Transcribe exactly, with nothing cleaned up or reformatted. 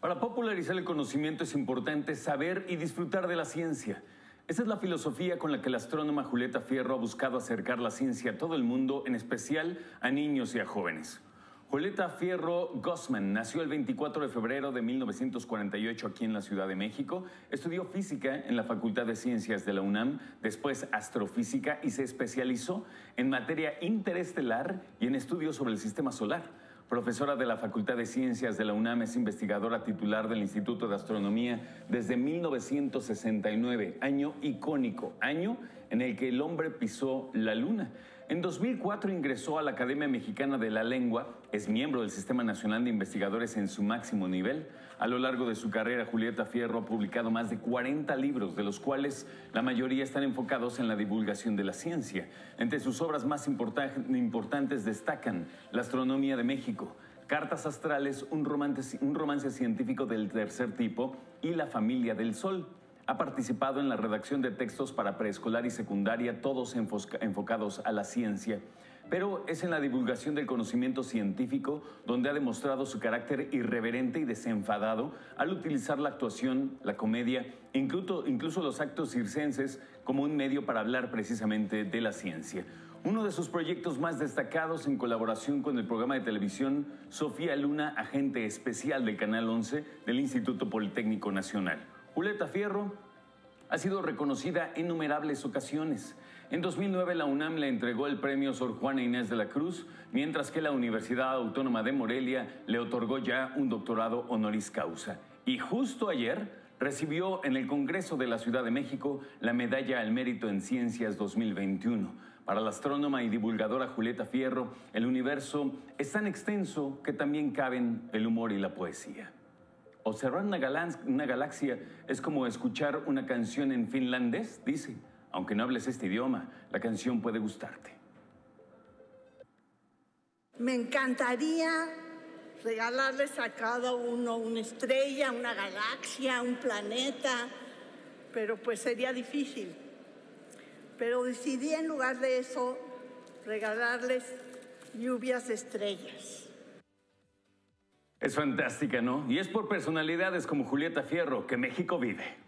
Para popularizar el conocimiento es importante saber y disfrutar de la ciencia. Esa es la filosofía con la que la astrónoma Julieta Fierro ha buscado acercar la ciencia a todo el mundo, en especial a niños y a jóvenes. Julieta Fierro Gossman nació el veinticuatro de febrero de mil novecientos cuarenta y ocho aquí en la Ciudad de México. Estudió física en la Facultad de Ciencias de la UNAM, después astrofísica y se especializó en materia interestelar y en estudios sobre el sistema solar. Profesora de la Facultad de Ciencias de la UNAM, es investigadora titular del Instituto de Astronomía desde mil novecientos sesenta y nueve, año icónico, año en el que el hombre pisó la luna. En dos mil cuatro ingresó a la Academia Mexicana de la Lengua, es miembro del Sistema Nacional de Investigadores en su máximo nivel. A lo largo de su carrera, Julieta Fierro ha publicado más de cuarenta libros, de los cuales la mayoría están enfocados en la divulgación de la ciencia. Entre sus obras más importantes destacan La astronomía de México, Cartas astrales, un romance, un romance científico del tercer tipo y La familia del Sol. Ha participado en la redacción de textos para preescolar y secundaria, todos enfocados a la ciencia. Pero es en la divulgación del conocimiento científico donde ha demostrado su carácter irreverente y desenfadado al utilizar la actuación, la comedia, incluso, incluso los actos circenses como un medio para hablar precisamente de la ciencia. Uno de sus proyectos más destacados, en colaboración con el programa de televisión Sofía Luna, agente especial del Canal once del Instituto Politécnico Nacional. Julieta Fierro ha sido reconocida en innumerables ocasiones. En dos mil nueve la UNAM le entregó el premio Sor Juana Inés de la Cruz, mientras que la Universidad Autónoma de Morelia le otorgó ya un doctorado honoris causa. Y justo ayer recibió en el Congreso de la Ciudad de México la Medalla al Mérito en Ciencias dos mil veintiuno. Para la astrónoma y divulgadora Julieta Fierro, el universo es tan extenso que también caben el humor y la poesía. Observar una, una galaxia es como escuchar una canción en finlandés, dice. Aunque no hables este idioma, la canción puede gustarte. Me encantaría regalarles a cada uno una estrella, una galaxia, un planeta, pero pues sería difícil. Pero decidí en lugar de eso regalarles lluvias de estrellas. Es fantástica, ¿no? Y es por personalidades como Julieta Fierro que México vive.